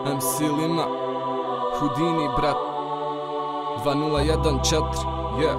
MC Lima, Houdini brat, 2014, yeah.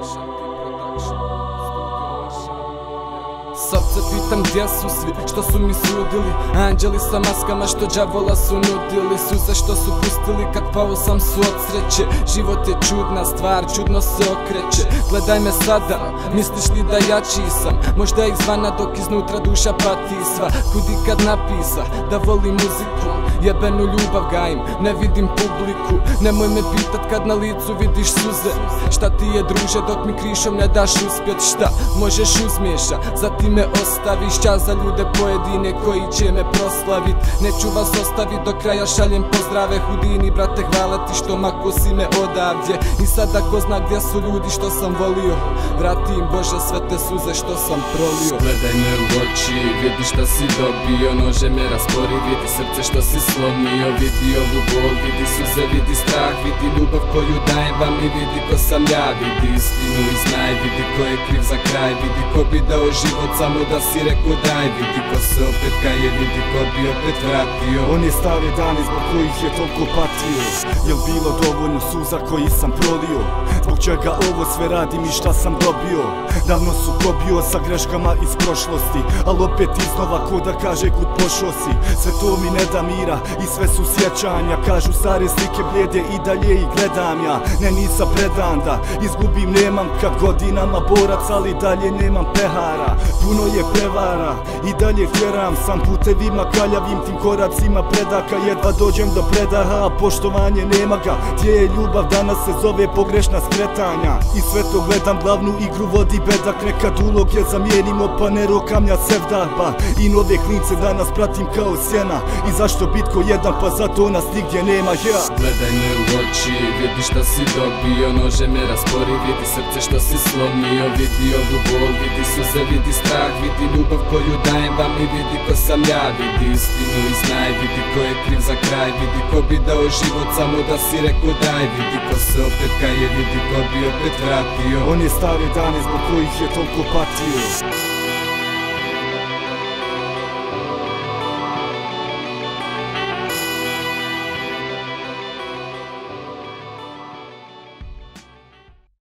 Sad se pitam gdje su svi što su mi sudili, anđeli sa maskama što đavola su nudili, suze što su pustili kad pao sam su od sreće. Život je čudna stvar, čudno se okreće. Gledaj me sada, misliš li da jači sam? Možda izvana dok iznutra duša pati sva. Kudi kad napisa da volim muziku, jebenu ljubav gajim, ne vidim publiku. Nemoj me pitat kad na licu vidiš suze, šta ti je druže dok mi krišom ne daš uspjet. Šta možeš uzmiješa, zatim me ostaviš. Čas za ljude pojedine koji će me proslavit. Neću vas ostavit do kraja, šaljem pozdrave. Houdini brate, hvala ti što mako si me odavdje. I sada ko zna gdje su ljudi što sam volio, vrati im Bože sve te suze što sam prolio. Gledaj me u oči, vidi šta si dobio, nože me raspori, vidi srce što si slomio. Vidi ovu bol, vidi suze, vidi strah, vidi ljubav koju dajem vam i vidi ko sam ja. Vidi istinu i znaj, vidi ko je kriv za kraj, vidi ko bi dao život samo da si rekao daj. Vidi ko se opet kaje, vidi ko bi opet vratio one stare dane zbog kojih je toliko patio. Jel bilo dovoljno suza koji sam prolio? Zbog čega ovo sve radim i šta sam dobio? Davno su kobio sa greškama iz prošlosti, al opet iznova ko da kaže kud pošao si. Sve to mi ne da mira i sve su sjećanja. Kažu stare slike blijede i dalje ih gledam ja. Ne, nisam predan da izgubim, nemam kad godinama borac, ali dalje nemam pehara. Puno je prevara i dalje vjeram sam putevima kaljavim, tim koracima predaka. Jedva dođem do predaha, a poštovanje nema ga. Gdje je ljubav, danas se zove pogrešna skretanja. I sve to gledam, glavnu igru vodi bedak. Nekad uloge zamijenimo pa ne rokamlja sevdaba. I nove klince danas pratim kao sjena. I zašto bit ko jedan, pa zato nas nigdje nema, ja. Gledaj me u oči, vidi šta si dobio, nože me raspori, vidi srce što si slomio. Vidi ovu bol, vidi suze, vidi strah, vidi ljubav koju dajem vam i vidi ko sam ja. Vidi istinu i znaj, vidi ko je kriv za kraj, vidi ko bi dao život samo da si rekao daj. Vidi ko se opet kaje, vidi ko bi opet vratio one stare dane zbog kojih je toliko patio.